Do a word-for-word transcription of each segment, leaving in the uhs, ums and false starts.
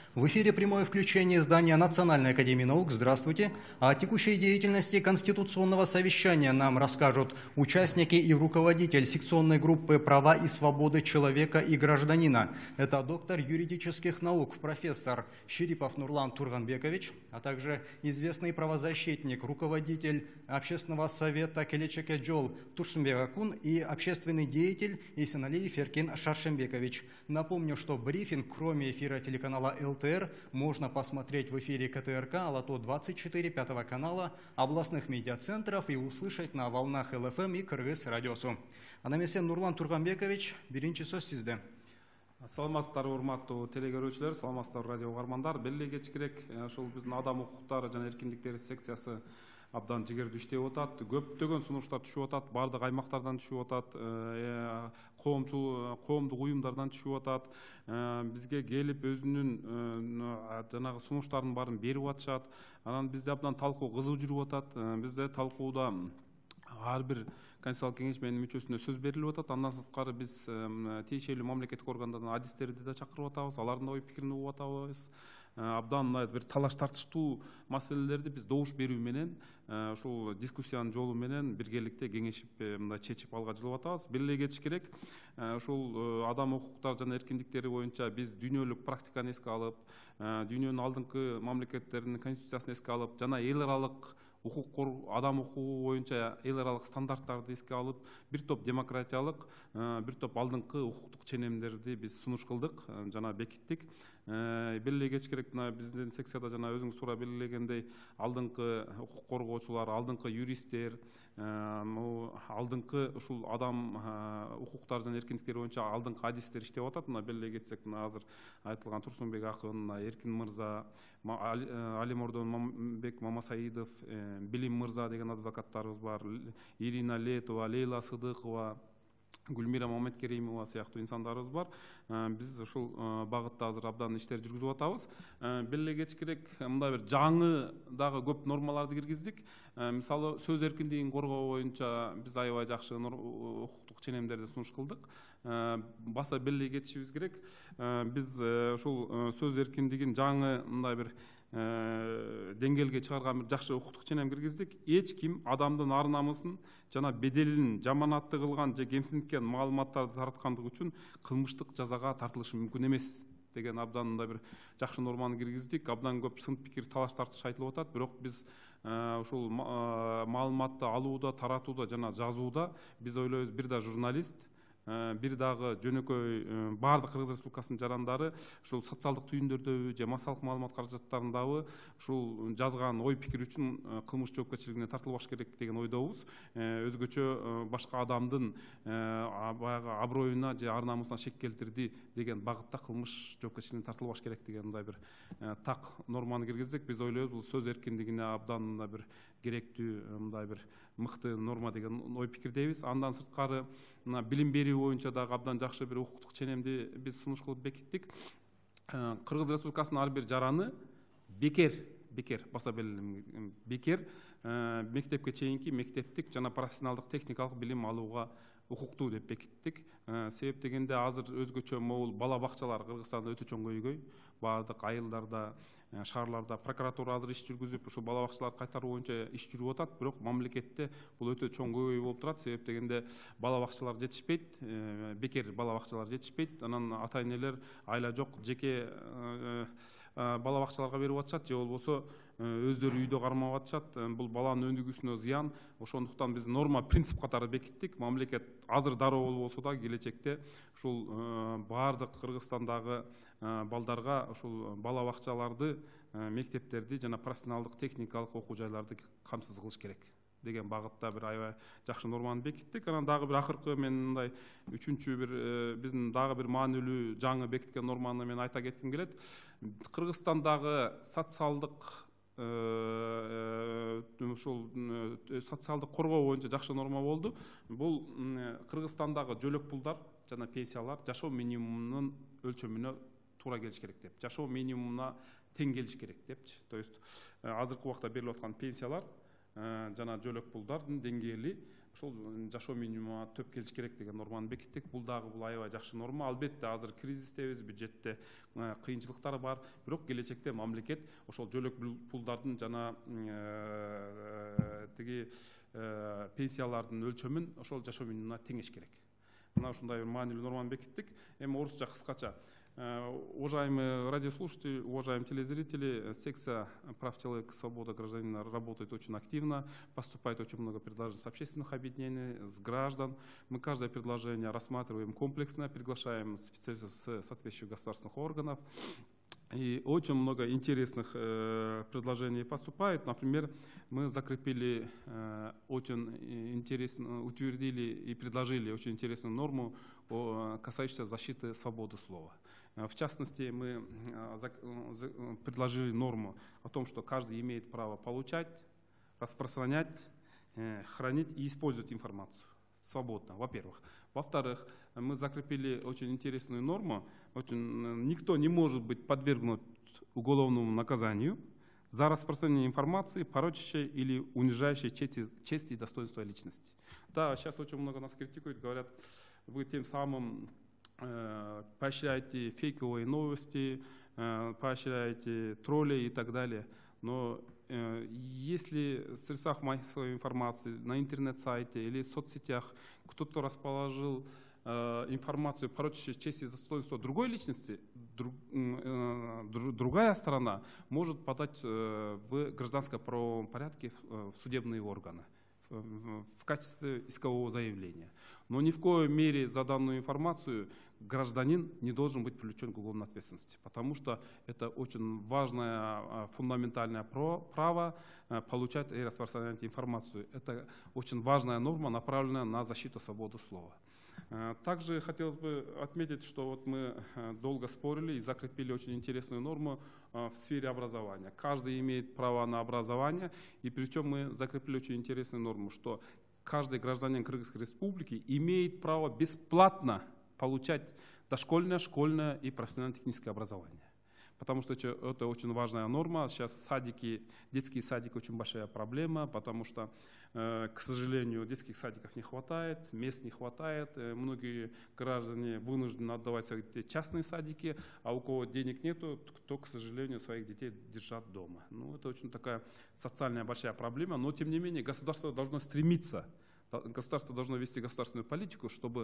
В эфире прямое включение издания Национальной академии наук. Здравствуйте. О текущей деятельности Конституционного совещания нам расскажут участники и руководитель секционной группы «Права и свободы человека и гражданина». Это доктор юридических наук, профессор Ширипов Нурлан Турганбекович, а также известный правозащитник, руководитель общественного совета Келечеке-Джол Турсунбек Акун и общественный деятель Исеналиев Эркин Шаршембекович. Напомню, что брифинг, кроме эфира телеканала эл тэ эр, можно посмотреть в эфире ка тэ эр ка Алато двадцать четыре пятого канала, областных медиацентров и услышать на волнах эл эф эм и Кыргыз радиосу. Анамесен Нурлан Турганбекович, биринчи сөз сизде. Саламатсыздар, урматтуу телекөрүүчүлөр, саламатсыздар радио угармандар. Белли кечкирээк ушул биздин адам укуктары жана эркиндиктери секциясы абдан жигердүү иштеп атат. Көптөгөн сунуштар түшүп атат, бардык аймактардан түшүп атат, коомчул коомдук уюмдардан түшүп атат. Бизге келип өзүнүн жанагы сунуштардын баарын берип атышат. Анан бизде абдан талкуу кызуу жүрүп атат. Бизде талкууда ар бир Конституциялык кеңешменин мүчөсүнө сөз берилип атат. Андан сырткары биз тиешелүү мамлекеттик органдардан адистерди да чакырып атабыз, алардын ой пикирин угуп атабыз. Абдан бир талаш тартыштуу маселелерди биз добуш берүү менен, ушул дискуссиянын жолу менен биргеликте кеңешип, мындай чечип алга жылып атабыз. Беле кетиш керек, ушул адам укуктары жана эркиндиктери боюнча биз дүйнөлүк практиканы эске алып, дүйнөнүн алдыңкы мамлекеттеринин конституциясын эске алып, жана эл аралык укук адам укугу боюнча эл аралык стандарттарды эске алып, бир топ демократиялык, бир топ алдыңкы укуктук ченемдерди биз сунуш кылдык жана бекиттик. Белгилей кетиш керек, биздин секцияда жана өзүңүз туура белгилегендей, алдыңкы укук коргоочулар, алдыңкы юристтер, алдыңкы ушул адам укуктары жана эркиндиктери боюнча алдыңкы адистер иштеп атат. Мына белгилей кетсек, мына азыр айтылган Турсунбек Акын, Эркин мырза, Алимордон Мамбек Мамасаидов, Билим мырза деген адвокаттарыбыз бар, Ирина Летова, Лейла Сыдыкова, Гүлмира Маматкеримова сыяктуу инсандарыбыз бар. Биз ушул багытта азыр абдан иштер жүргүзүп атабыз. Белгилей кетиш керек, мындай бир жаңы дагы көп нормаларды киргиздик. Мисалы, сөз эркиндигин коргоо боюнча биз аябай жакшы укуктук ченемдерди сунуш кылдык. Баса белгилей кетишибиз керек, биз ушул сөз эркиндигин жаңы мындай бир деңгээлге чыгарган бир жакшы укуктук ченем киргиздик. Эч ким адамдын ар намысын жана беделин жаманатты кылган же кемсинткен маалыматтарды тараткандыгы үчүн кылмыштык жазага тартылышы мүмкүн эмес деген абдан мындай бир жакшы норманы киргиздик. Абдан көп сын пикир, талаш тартыш айтылып атат, бирок биз ушул маалыматты алууда, таратууда жана жазууда биз ойлойбуз, бир да журналист, бир дагы жөнөкөй баардык Кыргыз Республикасынын жарандары ушул социалдык түйүндөрдөгү же массалык маалымат каражаттарындагы ушул жазган ой пикир үчүн кылмыш жоопкерчилигине тартылбаш керек деген ойдобуз. Өзгөчө башка адамдын баягы аброюна же ар намысына шек келтирди деген багытта кылмыш жоопкерчилигине тартылбаш керек деген мындай бир так норманы киргиздик. Биз ойлойбуз, бул сөз эркиндигине абдан мындай бир керектүү, мындай бир мыкты норма деген ой пикирдейбиз. Андан сырткары билим берүү боюнча дагы абдан жакшы бир укуктук ченемди биз сунуш кылып бекиттик. Кыргыз Республикасынын ар бир жараны бекер, бекер, баса белгилем, бекер мектепке чейинки мектептик жана профессионалдык техникалык билим алууга укуктуу деп бекиттик. Себеп дегенде азыр өзгөчө могул бала бакчалар Кыргызстанда өтө чоң көйгөй. Баардык айылдарда, шаарларда прокуратура азыр иш жүргүзүп, ушул бала бакчаларды кайтаруу боюнча иш жүрүп атат, бирок мамлекетте бул өтө чоң көйгөй болуп турат. Себеп дегенде бала бакчалар жетишпейт, бекер бала бакчалар жетишпейт. Анан ата-энелер айла жок жеке бала бакчаларга берип атышат, же болбосо өздөрү үйдө кармап атышат. Бул баланын өнүгүүсүнө зыян. Ошондуктан биз норма, принцип катары бекиттик. Мамлекет азыр дароо болбосо да келечекте ушул баардык Кыргызстандагы балдарга ушул бала бакчаларды, мектептерди жана профессионалдык техникалык окуу жайларды камсыз кылыш керек деген багытта бир аябай жакшы норманы бекиттик. Анан дагы бир акыркы мен мындай үчүнчү бир биздин дагы бир маанилүү жаңы бекиткен норманы мен айта кетким келет. Кыргызстандагы социалдык ушул социалдык коргоо боюнча жакшы норма болду. Бул Кыргызстандагы жөлөк пулдар жана пенсиялар жашоо минимумунун өлчөмүнө туура келиш керек деп, жашоо минимумуна тең келиш керек депчи. То есть азыркы убакта берилип аткан пенсиялар жана жөлөк пулдардын деңгээли ошол жашоо минимумуна төп келиш керек деген норманы бекиттик. Бул дагы бул аябай жакшы норма. Албетте азыр кризистебиз, бюджетте кыйынчылыктар бар, бирок келечекте мамлекет ошол жөлөк пулдардын жана тиги пенсиялардын өлчөмүн ошол жашоо минимумуна теңеш керек. Мына ушундай бир маанилүү норманы бекиттик. Эми орусча кыскача. Уважаемые радиослушатели, уважаемые телезрители, секция прав человека, свобода гражданина работает очень активно, поступает очень много предложений с общественных объединений, с граждан. Мы каждое предложение рассматриваем комплексно, приглашаем специалистов с соответствующих государственных органов. И очень много интересных э, предложений поступает. Например, мы закрепили э, очень интересно, утвердили и предложили очень интересную норму, о, касающуюся защиты свободы слова. В частности, мы э, предложили норму о том, что каждый имеет право получать, распространять, э, хранить и использовать информацию свободно, во-первых. Во-вторых, мы закрепили очень интересную норму. Очень, никто не может быть подвергнут уголовному наказанию за распространение информации, порочащей или унижающей честь, честь и достоинство личности. Да, сейчас очень много нас критикуют, говорят, вы тем самым э, поощряете фейковые новости, э, поощряете троллей и так далее. Но э, если в средствах массовой информации, на интернет-сайте или в соцсетях кто-то расположил э, информацию, порочащую честь и достоинство другой личности, друг, э, друг, другая сторона может подать э, в гражданско-правовом порядке в, в судебные органы в, в качестве искового заявления. Но ни в коей мере за данную информацию гражданин не должен быть привлечен к уголовной ответственности, потому что это очень важное фундаментальное право получать и распространять информацию. Это очень важная норма, направленная на защиту свободы слова. Также хотелось бы отметить, что вот мы долго спорили и закрепили очень интересную норму в сфере образования. Каждый имеет право на образование, и причем мы закрепили очень интересную норму, что каждый гражданин Кыргызской республики имеет право бесплатно получать дошкольное, школьное и профессионально-техническое образование. Потому что это очень важная норма. Сейчас садики, детские садики очень большая проблема, потому что, к сожалению, детских садиков не хватает, мест не хватает. Многие граждане вынуждены отдавать свои частные садики, а у кого денег нету, кто, к сожалению, своих детей держат дома. Ну, это очень такая социальная большая проблема, но тем не менее государство должно стремиться. Государство должно вести государственную политику, чтобы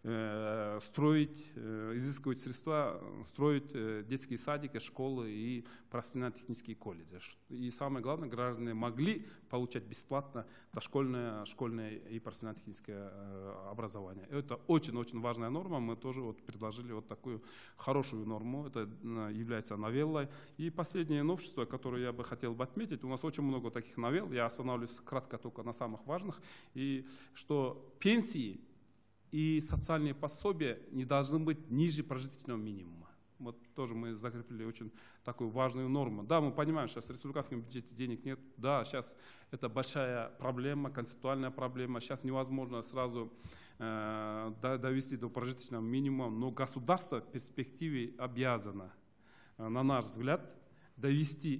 э, строить, э, изыскивать средства, строить э, детские садики, школы и профессионально-технические колледжи. И самое главное, граждане могли получать бесплатно дошкольное, школьное и профессионально-техническое э, образование. Это очень-очень важная норма. Мы тоже вот предложили вот такую хорошую норму. Это э, является новеллой. И последнее новшество, которое я бы хотел бы отметить. У нас очень много таких новелл. Я остановлюсь кратко только на самых важных. И что пенсии и социальные пособия не должны быть ниже прожиточного минимума. Вот тоже мы закрепили очень такую важную норму. Да, мы понимаем, что в республиканском бюджете денег нет. Да, сейчас это большая проблема, концептуальная проблема. Сейчас невозможно сразу э, довести до прожиточного минимума. Но государство в перспективе обязано, э, на наш взгляд, довести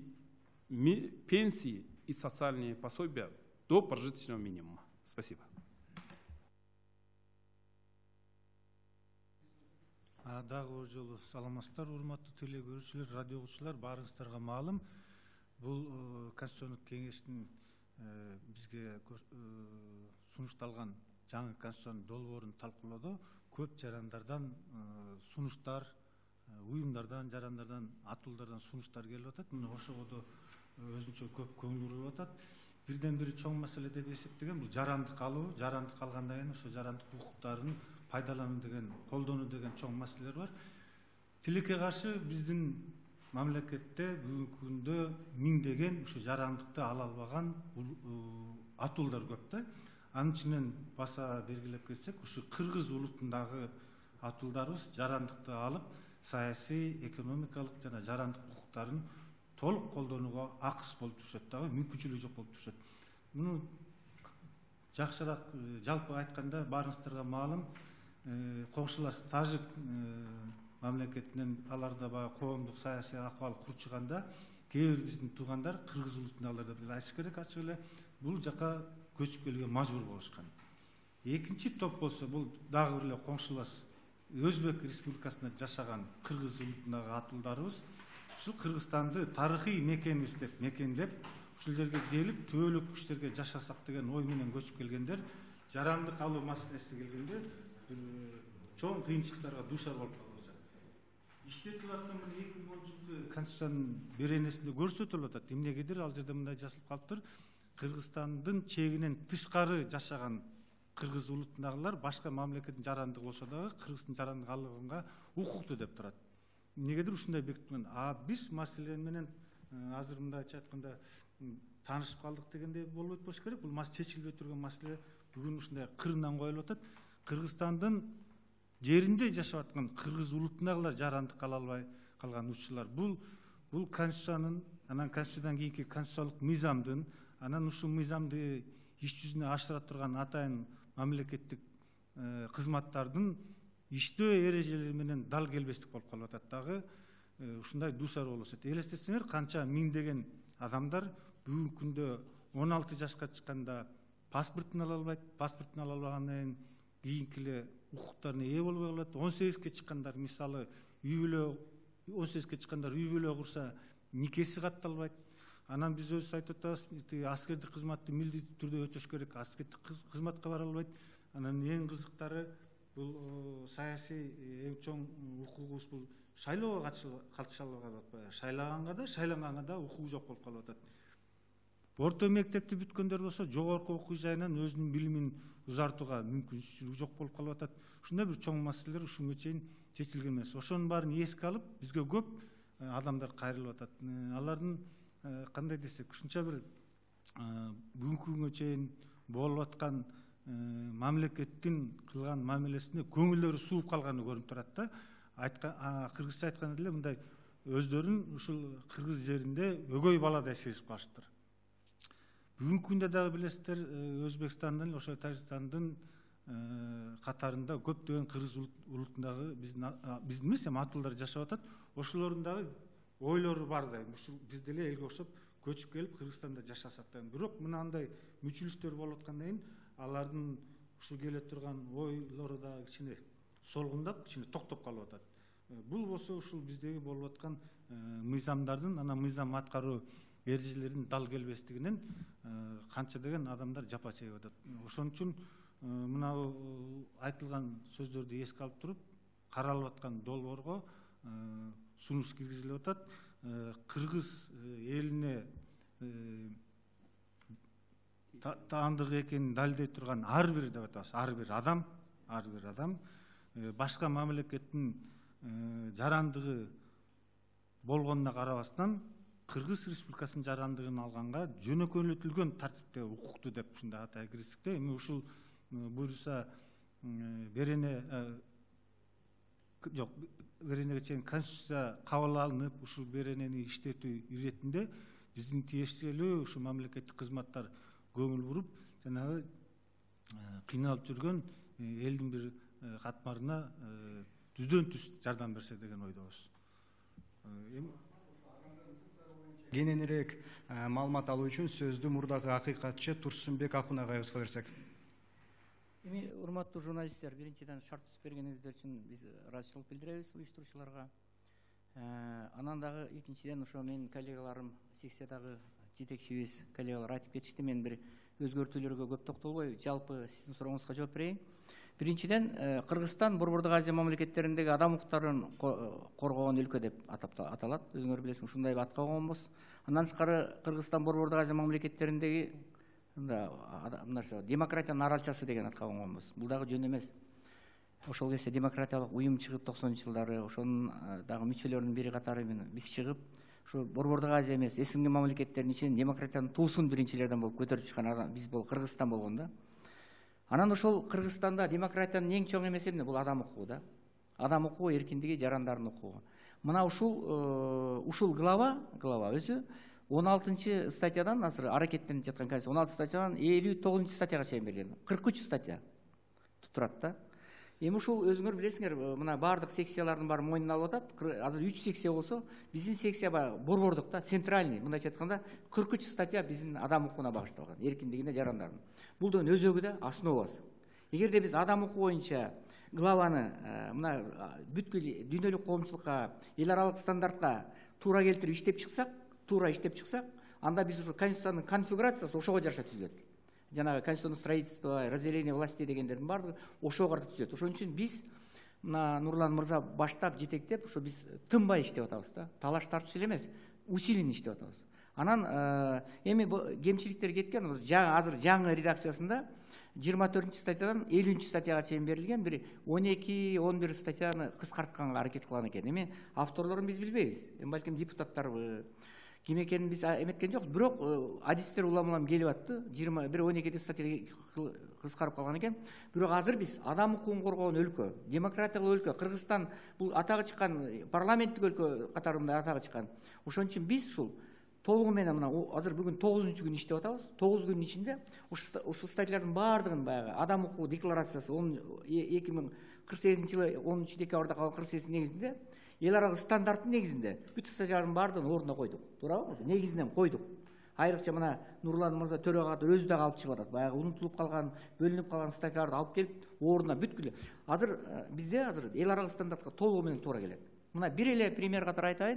пенсии и социальные пособия до прожиточного минимума. Спасибо. Дагы жолу саламатсыздар, урматтуу теле көрүүчүлөр, радио угуучулар, баарыңыздарга маалым. Бул Конституциондук кеңештин бизге сунушталган жаңы конституциянын долбоорун талкуулоодо көп жарандардан сунуштар, уюмдардан, жарандардан, атуулдардан сунуштар келип атат. Мына ошого өзүнчө көп көңүл буруп атат. Бирден бири чоң маселе деп эсептеген бул жарандык алуу, жарандык алгандан кийин ошо жарандык укуктарын пайдалануу деген, колдонуу деген чоң маселелер бар. Тилекке каршы биздин мамлекетте бүгүнкү күндө миңдеген ушу жарандыкты ала албаган атуулдар көп да. Анын ичинен баса белгилеп кетсек, ушу кыргыз улутундагы атуулдарыбыз жарандыкты алып, саясий, экономикалык жана жарандык укуктарын толук колдонууга акыс болуп турушат дагы, мүмкүнчүлүгү жок болуп турушат. Муну жакшыраак жалпы айтканда баарыңыздарга маалым, коңшулас тажик мамлекетинен аларда баягы коомдук саясий акыбал курчуганда кээ бир биздин туугандар кыргыз улутундагылар деп айтыш керек ачык эле. бул жака көчүп келүүгө мажбур болушкан. Экинчи топ болсо бул дагы бир эле коңшулас Өзбек Республикасында жашаган кыргыз улутундагы атуулдарыбыз ушул Кыргызстанды тарыхый мекенибиз деп мекендеп, ушул жерге келип түбөлүк күчтөргө жашасак деген ой менен көчүп келгендер, жарандык алуу маселеси келгенде чоң кыйынчылыктарга дуушар болуп калышат. Иштетип аткан бир эки миң онунчу жылкы Конституциянын беренесинде көрсөтүлүп атат. Эмнегедир ал жерде мындай жазылып калыптыр: Кыргызстандын чегинен тышкары жашаган кыргыз улутундагылар башка мамлекеттин жарандыгы болсо дагы Кыргыздын жарандык алганга укуктуу деп турат. Эмнегедир ушундай бекитилген. А биз маселе менен азыр мындайча айтканда таанышып калдык дегенде болбойт болуш керек. Бул маселе чечилбей турган маселе бүгүн ушундай кырынан коюлуп атат. Кыргызстандын жеринде жашап аткан кыргыз улутундагылар жарандык ала албай калган учурлар. Бул бул конституциянын, анан конституциядан кийинки конституциялык мыйзамдын, анан ушул мыйзамды иш жүзүнө ашыра турган атайын мамлекеттик кызматтардын иштөө эрежелери менен дал келбестик болуп калып атат. Дагы ушундай дуушар болуп атат. Элестетсеңер, канча миңдеген адамдар бүгүнкү күндө он алты жашка чыкканда паспортун ала албайт, паспортун ала албагандан кийинки эле укуктарына ээ болбой калат. он сегизге чыккандар мисалы үй бүлө он сегизге чыккандар үй бүлө курса никеси катталбайт. Анан биз өзүбүз айтып атабыз, аскердик кызматты милдеттүү түрдө өтөш керек, аскердик кызматка бара албайт. Анан эң кызыктары бул саясий эң чоң укугубуз бул шайлоого катыша албай атпайбы? Шайлаганга да, шайланганга да укугу жок болуп калып атат. Орто мектепти бүткөндөр болсо жогорку окуу жайынан өзүнүн билимин узартууга мүмкүнчүлүгү жок болуп калып атат. Ушундай бир чоң маселелер ушунга чейин чечилген эмес. Ошонун баарын эске алып, бизге көп адамдар кайрылып атат. Алардын кандай десек, ушунча бир бүгүнкү күнгө чейин болуп аткан мамлекеттин кылган мамилесине көңүлдөрү сууп калганы көрүнүп турат да. Айткан кыргызча айтканда эле мындай өздөрүн ушул кыргыз жеринде өгөй баладай сезип калышыптыр. Бүгүнкү күндө дагы билесиздер, Өзбекстандын, ошо Тажикстандын катарында көптөгөн кыргыз улутундагы биздин биздин эмес, эми атуулдар жашап атат. Ошолордун дагы ойлору бардай. Ушул бизде эле элге окшоп көчүп келип Кыргызстанда жашасак деген. Бирок мынандай мүчүлүштөр болуп аткандан кийин алардын ушу келе турган ойлору да кичине солгундап, кичине токтоп калып атат. Бул болсо ушул биздеги болуп аткан мыйзамдардын, анан мыйзам аткаруу эрежелеринин дал келбестигинен канча деген адамдар жапа чегип атат. Ошон үчүн мына айтылган сөздөрдү эске алып туруп, каралып аткан долбоорго сунуш киргизилип атат. Кыргыз элине таандык экенин далилдей турган ар бир деп атабыз, ар бир адам, ар бир адам башка мамлекеттин жарандыгы болгонуна карабастан Кыргыз Республикасынын жарандыгын алганга жөнөкөйлөтүлгөн тартипте укуктуу деп ушундай атай киргиздик да. Эми ушул буюрса берене жок, беренеге чейин конституция кабыл алынып, ушул беренени иштетүү иретинде биздин тиешелүү ушу мамлекеттик кызматтар көңүл буруп, жанагы кыйналып жүргөн элдин бир катмарына түздөн түз жардам берсе деген ойдобуз. Кененирээк маалымат алуу үчүн сөздү мурдагы акыйкатчы Турсунбек Акун агайыбызга берсек. Эми урматтуу журналисттер, биринчиден шарт түзүп бергениңиздер үчүн биз ыраазычылык билдиребиз уюштуруучуларга. Анан дагы экинчиден ошо менин коллегаларым секциядагы жетекчибиз коллегалар айтып кетишти. Мен бир өзгөртүүлөргө көп токтолбой, жалпы сиздин сурооңузга жооп берейин. Биринчиден, Кыргызстан Борбордук Азия мамлекеттериндеги адам укуктарын коргогон өлкө деп аталат. Өзүңөр билесиң, ушундай атка койгонбуз. Андан тышкары Кыргызстан Борбордук Азия мамлекеттериндеги демократиянын аралчасы деген атка койгонбуз. Бул дагы жөн эмес. Ошол кезде демократиялык уюм чыгып токсонунчу жылдары, ошонун дагы мүчөлөрүнүн бири катары биз чыгып, ушу Борбордук Азия эмес, СНГ мамлекеттеринин ичинен демократиянын туусун биринчилерден болуп көтөрүп чыккан биз бул Кыргызстан болгон да. Анан ошол Кыргызстанда демократиянын эң чоң эмеси эмне? Бул адам укугу да. Адам укугу, эркиндиги, жарандардын укугу. Мына ушул ушул глава, глава өзү он алтынчы статьядан, азыр аракеттенип жаткан конституция он алты статьядан элүү тогузунчу статьяга чейин берилген. кырк үч статья турат да. Эми ушул өзүңөр билесиңер, мына баардык секциялардын баары мойнуна алып атат. Азыр үч секция болсо, биздин секция баягы борбордук да, центральный, мындайча айтканда кырк үч статья биздин адам укугуна багышталган, эркиндигине жарандардын. Бул да өзөгү да основасы. Эгерде биз адам укугу боюнча главаны мына бүткүл дүйнөлүк коомчулукка, эл аралык стандартка туура келтирип иштеп чыксак, туура иштеп чыксак, анда биз ушу конституциянын конфигурациясы ошого жараша түзүлөт. Жанагы конституционное строительство, разделение власти дегендердин баардыгы ошого карата түзөт. Ошон үчүн биз мына Нурлан мырза баштап жетектеп, ошо биз тынбай иштеп атабыз да. Талаш тартыш эле эмес, усиленно иштеп атабыз. Анан эми кемчиликтер кеткен, жаңы азыр жаңы редакциясында жыйырма төртүнчү статьядан элүүнчү статьяга чейин берилген бир он эки он бир статьяны кыскартканга аракет кылган экен. Эми авторлорун биз билбейбиз. Эми балким депутаттарбы, ким экенин биз эметкен жокпуз. Бирок адистер улам-улам келип атты. жыйырма бир он эки статья кыскарып калган экен. Бирок азыр биз адам укугун коргоон өлкө, демократиялык өлкө, Кыргызстан бул атагы чыккан парламенттик өлкө катарында атагы чыккан. Ошон үчүн биз ушул толугу менен мына азыр бүгүн тогузунчу күн иштеп атабыз. тогуз күндүн ичинде ушул статьялардын баардыгын баягы адам укугу декларациясы эки миң кырк сегизинчи жылы онунчу декабрда калган кырк сегиз негизинде эл аралык стандарттын негизинде бүт статьялардын баардыгын ордуна койдук. Туурабы? Негизинен койдук. Айрыкча мына Нурлан мырза төрага өзү дагы алып чыгып атат. Баягы унутулуп калган, бөлүнүп калган статьяларды алып келип ордуна бүткүл. Азыр бизде азыр эл аралык стандартка толугу менен туура келет. Мына бир эле пример катары айтайын.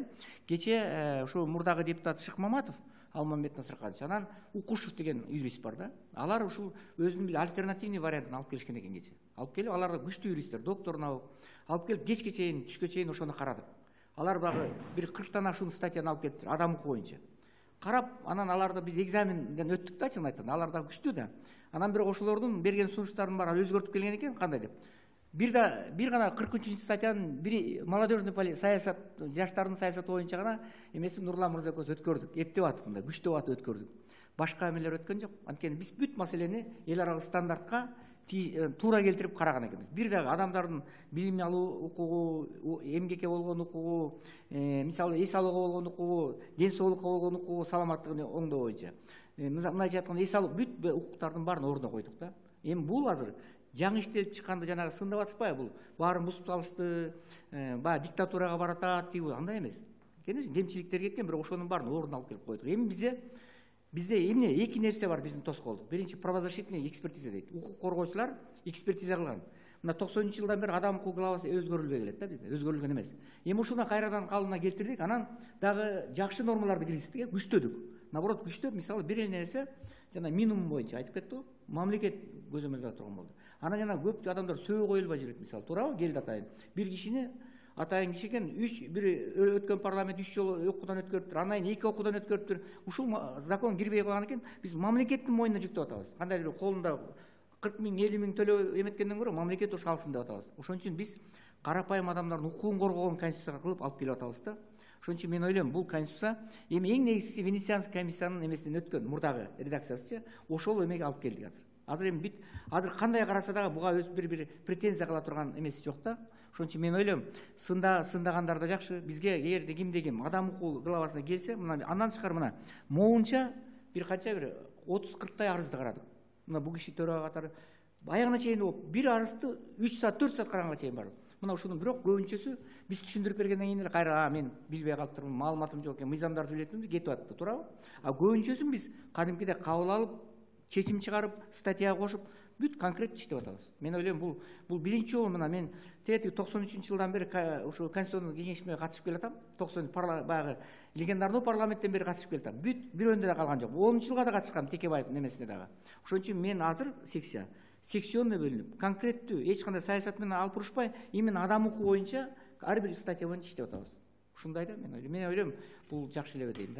Кече ушу мурдагы депутат Шыкмаматов Алмамбет Насырканович, анан Укушев деген юрист бар да. Алар ушул өзүнүн бир альтернативный вариантын алып келишкен экен кече. Алып келип, алар да күчтүү юристтер, доктор наук. Алып келип кечке чейин, түшкө чейин ошону карадык. Алар дагы бир кырктан ашуун статьяны алып келиптир, адам укугу боюнча. Карап, анан аларды биз экзаменден өттүк да, чын айтканда. Алар да күчтүү да. Анан бирок ошолордун берген сунуштарын баары өзгөртүп келген экен, кандай деп. Бир да бир гана кырк үчүнчү статьянын бири молодежный саясат, жаштардын саясаты боюнча гана эмеси Нурлан мырза экөөбүз өткөрдүк. Эптеп атып мындай, күчтөп атып өткөрдүк. Башка эмелер өткөн жок. Анткени биз бүт маселени эл аралык стандартка туура келтирип караган экенбиз. Бир дагы адамдардын билим алуу укугу, эмгекке болгон укугу, мисалы эс алууга болгон укугу, ден соолукка болгон укугу, саламаттыгын оңдоо боюнча. Мындайча айтканда эс алуу бүт укуктардын баарын ордуна койдук да. Эми бул азыр жаңы иштелип чыкканды жанагы сындап атышпайбы? Бул баарын бузуп салышты, баягы диктатурага баратат дейби, андай эмес. Кемчиликтер кеткен, бирок ошонун баарын ордуна алып келип койдук. Эми бизде бизде эмне эки нерсе бар биздин тоскоолдук. Биринчи правозащитный экспертиза дейт. Укук коргоочулар экспертиза кылган. Мына токсонунчу жылдан бери адам укугу главасы өзгөрүлбөй келет да бизде, өзгөрүлгөн эмес. Эми ушуна кайрадан калыбына келтирдик, анан дагы жакшы нормаларды киргиздик, күчтөдүк. Наоборот, күчтөп, мисалы бир эле нерсе жана минимум боюнча айтып кетти го, мамлекет көзөмөлдө турган болду. Анан жана көп адамдар сөөгө коюлбай жүрөт, мисалы, туурабы? Келди атайын. Бир кишини атайын киши экен, үч бир өткөн парламент үч жолу окуудан өткөрүптүр, андан кийин эки окуудан өткөрүптүр. Ушул закон кирбей калган экен, биз мамлекеттин мойнуна жүктөп атабыз. Кандайдыр колунда кырк миң элүү миң төлөө эметкенден көрө мамлекет ушу алсын деп атабыз. Ошон үчүн биз карапайым адамдардын укугун коргогон конституция кылып алып келип атабыз да. Ошон үчүн мен ойлойм, бул конституция эми эң негизгиси Венецианский комиссиянын эмесинен өткөн мурдагы редакциясычы ошол эмеге алып келдик азыр. Азыр эми бүт азыр кандай караса дагы буга өз бир-бир претензия кыла турган эмеси жок да. Ошон үчүн мен ойлойм, сында сындагандар да жакшы. Бизге эгерде кимде ким адам укугу главасына келсе, мына андан тышкары мына моунча бир канча бир отуз кырктай арызды карадык. Мына бул киши төрага катары аягына чейин болуп, бир арызды үч саат төрт саат караганга чейин бардык. Мына ушунун бирок көбүнчөсү биз түшүндүрүп бергенден кийин эле кайра а мен билбей калыптырмын, маалыматым жок экен, мыйзамдарды билетмин деп кетип атты, туурабы? А көбүнчөсүн биз кадимкиде кабыл алып, чечим чыгарып, статьяга кошуп, бүт конкрет иштеп атабыз. Мен ойлойм, бул бул биринчи жолу мына мен тети токсон үчүнчү жылдан бери ушу конституционный кеңешме катышып келатам. токсон баягы легендарный парламенттен бери катышып келатам. Бүт бирөөндө да калган жок. онунчу жылга да катышкам Текебаевдин эмесине дагы. Ошон үчүн мен азыр секция секционный бөлүнүп, конкреттүү эч кандай саясат менен алып урушпай, именно адам укугу боюнча ар бир статья боюнча иштеп атабыз. Ушундай да мен ойлойм. Мен ойлойм, бул жакшы эле дейм да.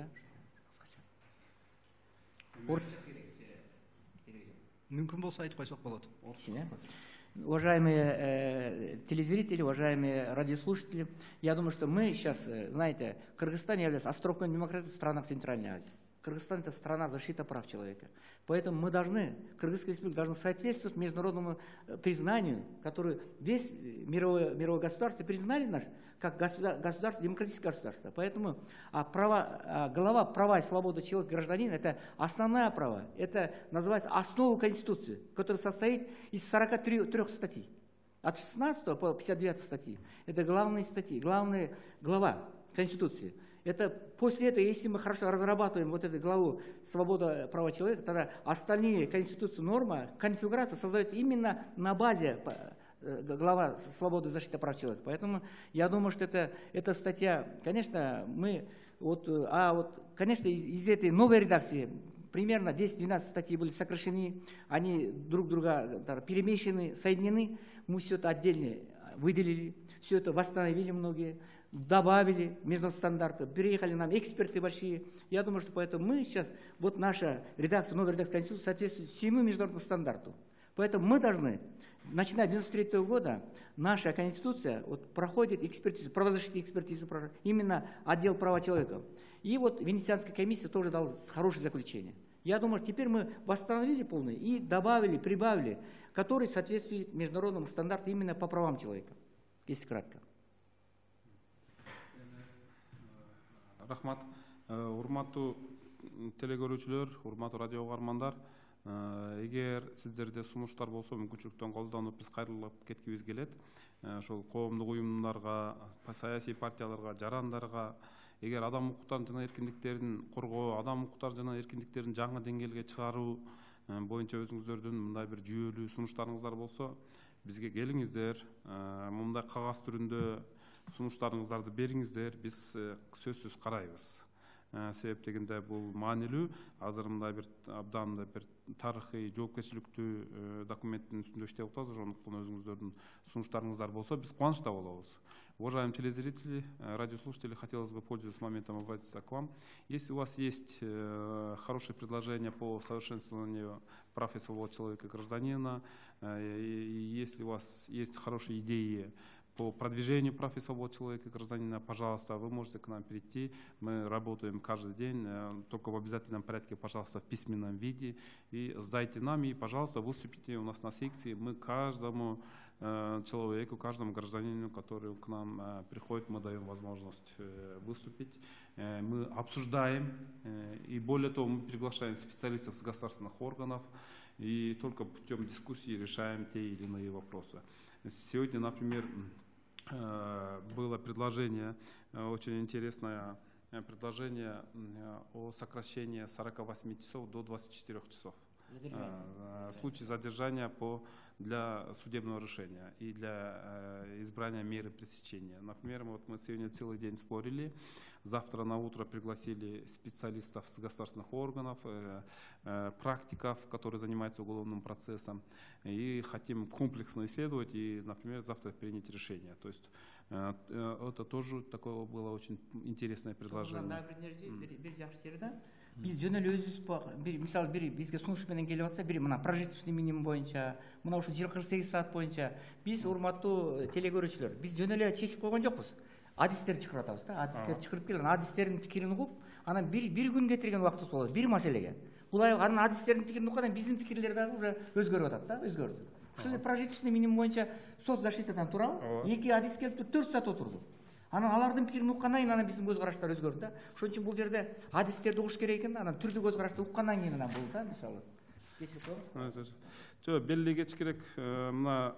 Мүмкүн болсо айтып койсок болот. Уважаемые э, телезрители, уважаемые радиослушатели, я думаю, что мы сейчас, э, знаете, Кыргызстан является островком демократии в странах Центральной Азии. Кыргызстан – это страна защиты прав человека. Поэтому мы должны, Кыргызская республика должна соответствовать международному признанию, которое весь мировое, мировое государство признали наш как государство, демократическое государство. Поэтому а права, а глава права и свободы человека, гражданина – это основная права. Это называется основа Конституции, которая состоит из сорока трёх статей. от шестнадцатой по пятьдесят девятой статьи. Это главные статьи, главная глава Конституции. Это после этого, если мы хорошо разрабатываем вот эту главу «Свобода права человека», тогда остальные конституции нормы, конфигурация создается именно на базе глава «Свобода и защиты прав человека». Поэтому я думаю, что это, эта статья, конечно, мы, вот, а вот, конечно, из, из этой новой редакции примерно десять-двенадцать статей были сокращены, они друг друга перемешаны, соединены, мы все это отдельно выделили, все это восстановили многие, добавили международные стандарты, переехали нам эксперты большие. Я думаю, что поэтому мы сейчас, вот наша редакция, новая редакция Конституции соответствует всему международному стандарту. Поэтому мы должны, начиная с девяносто третьего года, наша Конституция вот, проходит экспертизу, правозащитную экспертизу, именно отдел права человека. И вот Венецианская комиссия тоже дала хорошее заключение. Я думаю, что теперь мы восстановили полное и добавили, прибавили, который соответствует международному стандарту именно по правам человека, если кратко. Рахмат. Урматтуу телекөрүүчүлөр, урматтуу радио угармандар, эгер сиздерде сунуштар болсо мүмкүнчүлүктөн колдонуп биз кайрылып кеткибиз келет. Ошол коомдук уюмдарга, саясий партияларга, жарандарга эгер адам укуктарын жана эркиндиктерин коргоо, адам укуктары жана эркиндиктерин жаңы деңгээлге чыгаруу боюнча өзүңүздөрдүн мындай бир жүйөлүү сунуштарыңыздар болсо, бизге келиңиздер, мындай кагаз түрүндө сунуштарыңыздарды бериңиздер, биз сөзсүз карайбыз. Себеп дегенде бул маанилүү, азыр мындай бир абдан бир тарыхый, жоопкерчиликтүү документтин үстүндө иштеп атабыз, ошондуктан өзүңүздөрдүн сунуштарыңыздар болсо, биз кубанычта болобуз. Уважаемые телезрители, радиослушатели, хотелось бы, пользуясь моментом, обратиться к вам. Если у вас есть хорошие предложения по совершенствованию прав и свобод человека и гражданина, и если у вас есть хорошие идеи по продвижению прав и свобод человека и гражданина, пожалуйста, вы можете к нам прийти. Мы работаем каждый день, только в обязательном порядке, пожалуйста, в письменном виде. И сдайте нам, и, пожалуйста, выступите у нас на секции. Мы каждому э, человеку, каждому гражданину, который к нам э, приходит, мы даем возможность э, выступить. Э, мы обсуждаем, э, и более того, мы приглашаем специалистов с государственных органов, и только путем дискуссии решаем те или иные вопросы. Сегодня, например, было предложение, очень интересное предложение о сокращении сорока восьми часов до двадцати четырёх часов. В случае задержания по, для судебного решения и для избрания меры пресечения. Например, вот мы сегодня целый день спорили. Завтра на утро пригласили специалистов с государственных органов, э, э, практиков, которые занимаются уголовным процессом, и хотим комплексно исследовать и, например, завтра принять решение. То есть э, э, это тоже такое было очень интересное предложение. Биз жөн эле өзүбүз бир мисалы бир бизге сунуш менен келип атса, бир мына прожиточный минимум боюнча, мына ушул жыйырма сегиз саат боюнча биз урматтуу телекөрүүчүлөр, биз жөн эле чечип койгон жокпуз. Адистерди чыгарып атабыз да, адистер чыгарып келген, адистердин пикирин угуп, анан бир бир күн кетирген убактыбыз болот бир маселеге. Булай анан адистердин пикирин уккандан биздин пикирлер дагы уже өзгөрүп атат да, өзгөрдү. Ушул эле прожиточный минимум боюнча соцзащитадан турабы, эки адис келип төрт саат отурду. Анан алардын пикирин уккандан кийин анан биздин көз караштар өзгөрдү да. Ошон үчүн бул жерде адистерди угуш керек экен, анан түрдүү көз карашты уккандан кийин анан бул да, мисалы. Жок, белгилей кетиш керек. Мына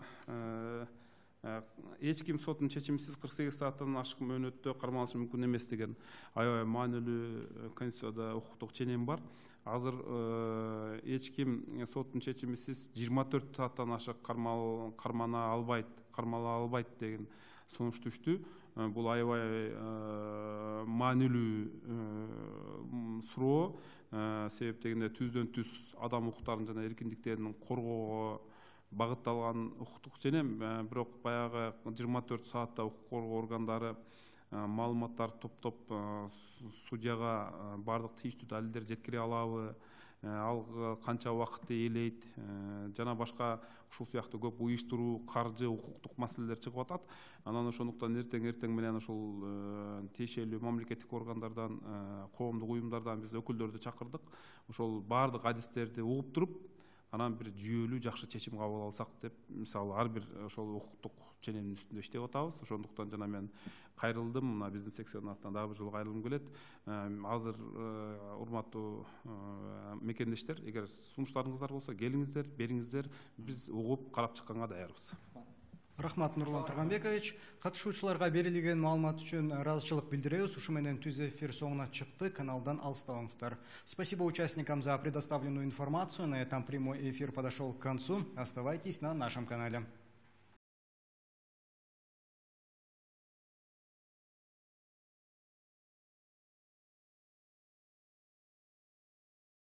эч ким соттун чечимисиз кырк сегиз сааттан ашык мөөнөттө кармалышы мүмкүн эмес деген аябай маанилүү Конституцияда укуктук ченем бар. Азыр эч ким соттун чечимисиз жыйырма төрт сааттан ашык кармана албайт, кармала албайт деген сунуш түштү. Бул аябай маанилүү суроо. Себеп дегенде түздөн түз адам укуктарын жана эркиндиктерин коргоого багытталган укуктук ченем, бирок баягы жыйырма төрт саатта укук коргоо органдары маалыматтар топтоп судьяга бардык тийиштүү далилдер жеткире алабы, ал канча убакытты ээлейт жана башка ушул сыяктуу көп уюштуруу, каржы, укуктук маселелер чыгып атат. Анан ошондуктан эртең эртең менен ушул тиешелүү мамлекеттик органдардан, коомдук уюмдардан биз өкүлдөрдү чакырдык. Ошол бардык адистерди угуп туруп, анан бир жүйөлүү жакшы чечим кабыл алсак деп, мисалы ар бир ошол укуктук ченемдин үстүндө иштеп атабыз. Ошондуктан жана мен кайрылдым, мына биздин секциянын атынан дагы бир жолу кайрылгым келет. Азыр урматтуу мекендештер, эгер сунуштарыңыздар болсо, келиңиздер, бериңиздер, биз угуп карап чыкканга даярбыз. Рахмат, Нурлан Турганбекович. Катышуучуларга берилген маалымат үчүн ыраазычылык билдиребиз. Ушу менен түз эфир соңуна чыкты. Каналдан алыстабаңыздар. Спасибо участникам за предоставленную информацию. На этом прямой эфир подошел к концу. Оставайтесь на нашем канале.